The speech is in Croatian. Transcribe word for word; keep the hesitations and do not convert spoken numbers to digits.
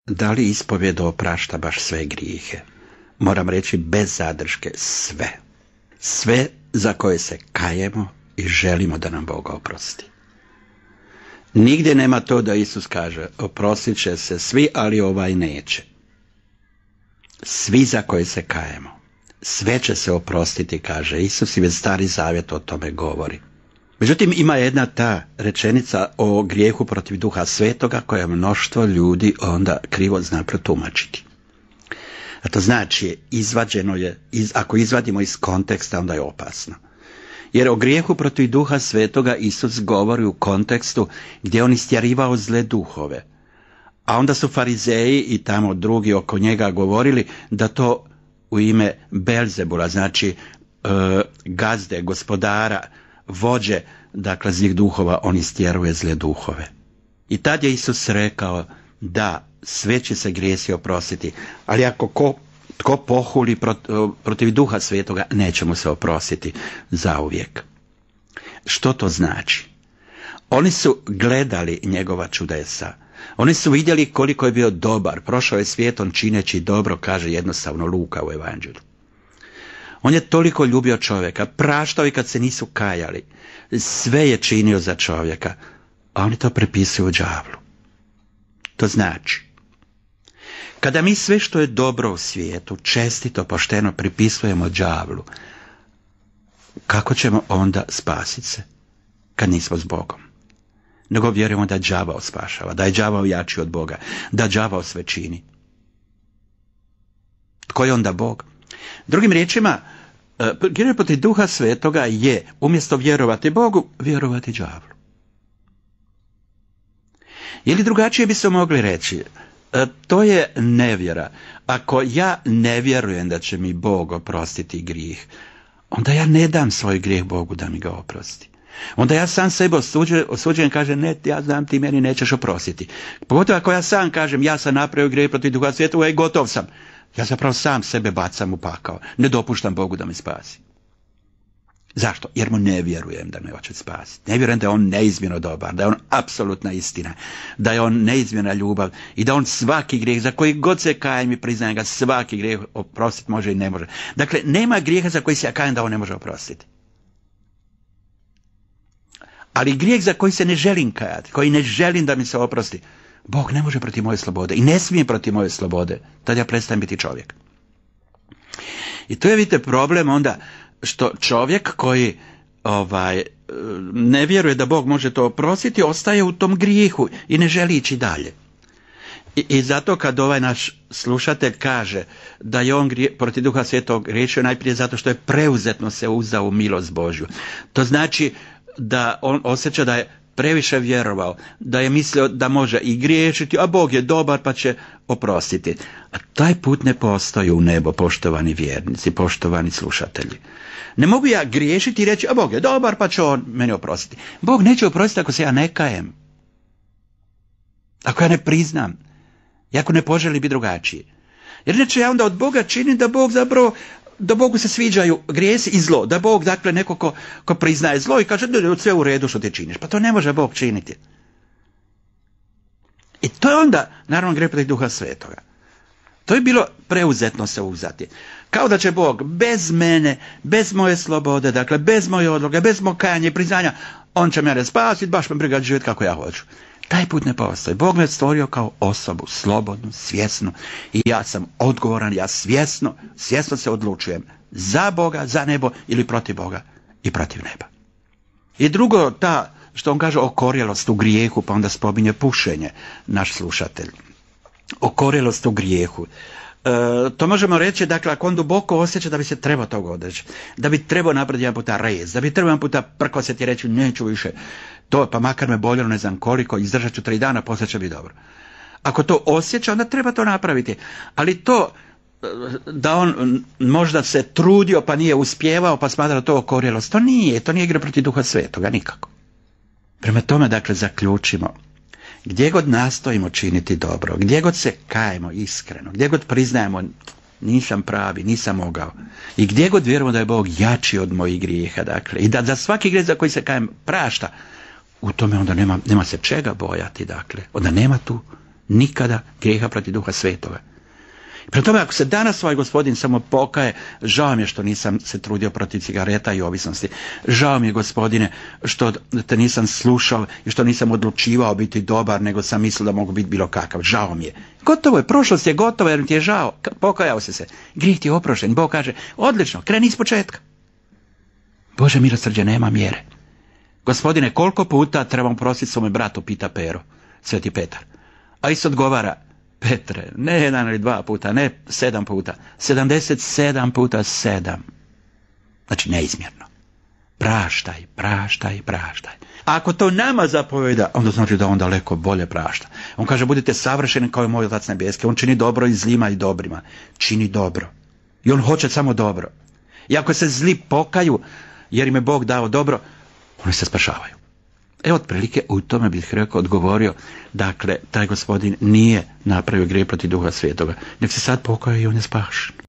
da li ispovjed oprašta baš sve grijehe? Moram reći bez zadrške sve. Sve za koje se kajemo i želimo da nam Bog oprosti. Nigdje nema to da Isus kaže oprostit će se svi, ali ovaj neće. Svi za koje se kajemo. Sve će se oprostiti, kaže Isus, i već Stari Zavjet o tome govori. Međutim, ima jedna ta rečenica o grijehu protiv Duha Svetoga koja mnoštvo ljudi onda krivo zna protumačiti. A to znači, izvađeno je, iz, ako izvadimo iz konteksta, onda je opasno. Jer o grijehu protiv Duha Svetoga Isus govori u kontekstu gdje on istjerivao zle duhove. A onda su farizeji i tamo drugi oko njega govorili da to u ime Belzebula, znači e, gazde, gospodara, vođe, dakle zlih duhova, on istjeruje zle duhove. I tad je Isus rekao da sve će se grijesi oprostiti, ali ako ko, tko pohuli protiv Duha Svetoga, neće mu se oprostiti zauvijek. Što to znači? Oni su gledali njegova čudesa. Oni su vidjeli koliko je bio dobar. Prošao je svijetom čineći dobro, kaže jednostavno Luka u Evanđelju. On je toliko ljubio čovjeka, praštao i kad se nisu kajali. Sve je činio za čovjeka, a oni to prepisuju đavlu. To znači, kada mi sve što je dobro u svijetu čestito, pošteno pripisujemo đavlu, kako ćemo onda spasiti se kad nismo s Bogom? Nego vjerujemo da đavao spašava, da je đavao jači od Boga, da đavao sve čini. Tko je onda Bog? Drugim riječima, grijeх protiv Duha Svetoga je umjesto vjerovati Bogu, vjerovati đavlu. Ili drugačije bi se mogli reći, to je nevjera. Ako ja ne vjerujem da će mi Bog oprostiti grijeh, onda ja ne dam svoj grijeh Bogu da mi ga oprosti. Onda ja sam sebe osuđujem, osuđujem kažem, ne, ja znam, ti meni nećeš oprostiti. Pogotovo ako ja sam kažem, ja sam napravio grijeh protiv Duha Svetoga i gotov sam. Ja zapravo sam sebe bacam u pakao. Ne dopuštam Bogu da me spasi. Zašto? Jer mu ne vjerujem da me hoće spasiti. Ne vjerujem da je on neizmjerno dobar, da je on apsolutna istina, da je on neizmjerna ljubav i da on svaki grijeh, za koji god se kajem i priznajem ga, svaki grijeh oprostiti može i ne može. Dakle, nema grijeha za koji se ja kajem da on ne može oprostiti. Ali grijeh za koji se ne želim kajati, koji ne želim da mi se oprosti, Bog ne može protiv moje slobode i ne smije protiv moje slobode. Tad ja prestajem biti čovjek. I to je, vidite, problem onda što čovjek koji ovaj, ne vjeruje da Bog može to oprostiti, ostaje u tom grijehu i ne želi ići dalje. I, i zato kad ovaj naš slušatelj kaže da je on grije, protiv Duha Svetog griješio, najprije zato što je preuzetno se uzdao u milost Božju. To znači da on osjeća da je previše vjerovao, da je mislio da može i griješiti, a Bog je dobar pa će oprostiti. A taj put ne postoji u nebo, poštovani vjernici, poštovani slušatelji. Ne mogu ja griješiti i reći, a Bog je dobar pa će on meni oprostiti. Bog neće oprostiti ako se ja ne kajem. Ako ja ne priznam. I ako ne poželi biti drugačiji. Jer neće ja onda od Boga činim da Bog zapravo, da Bogu se sviđaju grijesi i zlo. Da Bog, dakle, neko ko, ko priznaje zlo i kaže, ne, sve u redu što ti činiš. Pa to ne može Bog činiti. I to je onda, naravno, grijeh protiv Duha Svetoga. To je bilo preuzetno se uzati. Kao da će Bog bez mene, bez moje slobode, dakle, bez moje odluke, bez mog kajanja i priznanja, on će mene spasiti, baš me briga živjeti kako ja hoću. Taj put ne postoji. Bog me stvorio kao osobu, slobodnu, svjesnu. I ja sam odgovoran, ja svjesno, svjesno se odlučujem za Boga, za nebo ili protiv Boga i protiv neba. I drugo, ta, što on kaže, okorjelost u grijehu, pa onda spominje pušenje, naš slušatelj. Okorjelost u grijehu. E, to možemo reći, dakle, ako on duboko osjeća da bi se trebao toga odreći, da bi trebao napraviti jedan puta rez, da bi trebao jedan puta prkosjeti i reći neću više, to pa makar me boljelo ne znam koliko, izdržat ću tri dana, poslije će biti dobro. Ako to osjeća, onda treba to napraviti. Ali to da on možda se trudio pa nije uspjevao pa smatra da to okorjelost, to nije, to nije igra protiv Duha Svetoga, nikako. Prema tome, dakle, zaključimo. Gdje god nastojimo činiti dobro, gdje god se kajemo iskreno, gdje god priznajemo nisam pravi, nisam mogao, i gdje god vjerujemo da je Bog jači od mojih grijeha, dakle, i da za svaki grijeh za koji se kajem prašta, u tome onda nema, nema se čega bojati, dakle, onda nema tu Nikada grijeha protiv Duha Svetoga. Prema tome, ako se danas ovaj gospodin samo pokaje, žao mi je što nisam se trudio protiv cigareta i ovisnosti. Žao mi je, gospodine, što te nisam slušao i što nisam odlučivao biti dobar, nego sam mislio da mogu biti bilo kakav. Žao mi je. Gotovo je, prošlost je gotova jer mi ti je žao. Pokajao si se. Grijeh ti je oprošten. Bog kaže, odlično, kreni iz početka. Bože milosrđe nema mjere. Gospodine, koliko puta trebam prositi svome bratu, pita Pero, Sveti Petar. A Isus odgovara, Petre, ne jedan ili dva puta, ne sedam puta, sedamdeset sedam puta sedam. Znači neizmjerno. Praštaj, praštaj, praštaj. A ako to nama zapovjeda, onda znači da on daleko bolje prašta. On kaže, budite savršeni kao i moj Otac nebeski. On čini dobro i zlima i dobrima. Čini dobro. I on hoće samo dobro. I ako se zli pokaju, jer im je Bog dao dobro, oni se spašavaju. Evo, otprilike u tome bih rekao, odgovorio, dakle, taj gospodin nije napravio grijeh protiv Duha Svetoga, nek se sad pokaje i on je spašen.